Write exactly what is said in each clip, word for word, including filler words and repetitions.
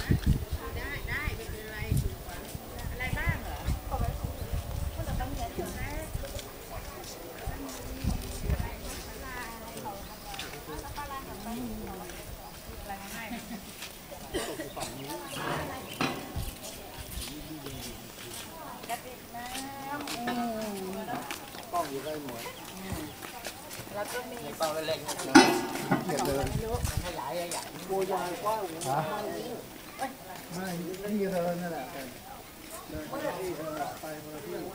แล้วก็มีเป้าเล็กๆเก็บเลยขยายใหญ่ๆบัวยางกว้างไม่นี่เธอนั่นแหละเดินไปที่เธอไปเมื่อที่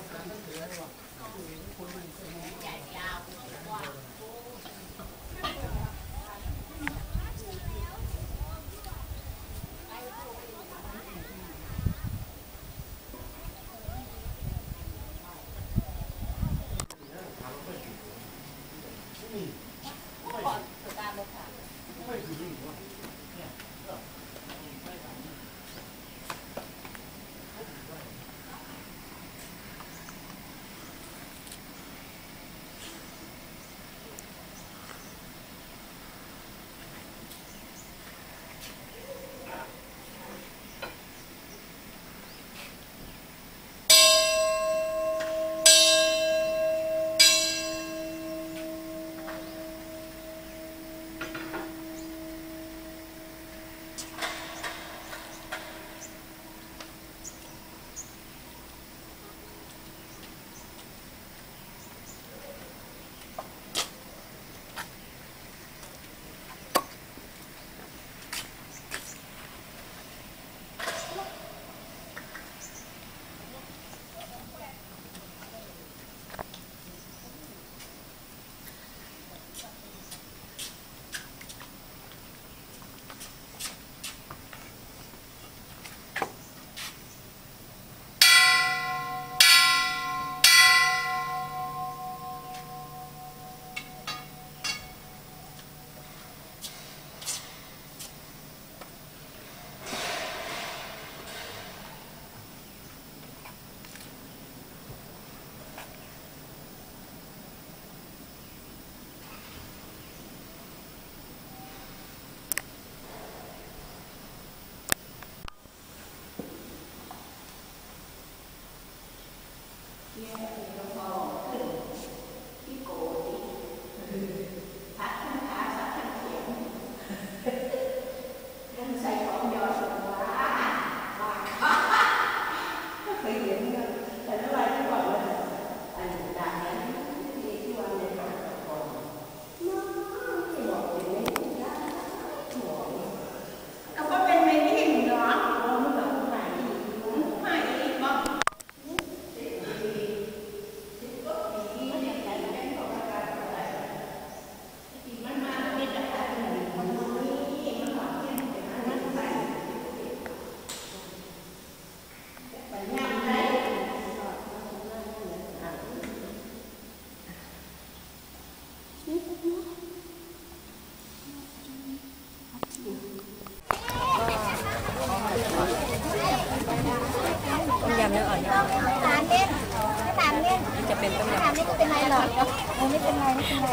ยำเนื้ออ่อนทานเล่นทานเล่นจะเป็นต้มยำทานไม่เป็นไรหรอกไม่เป็นไรไม่เป็นไร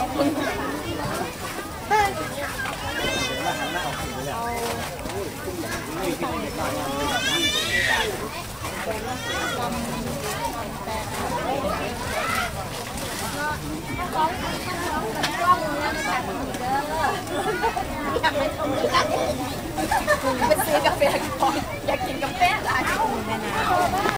อยากไปชมกันไปซื้อกาแฟก่อน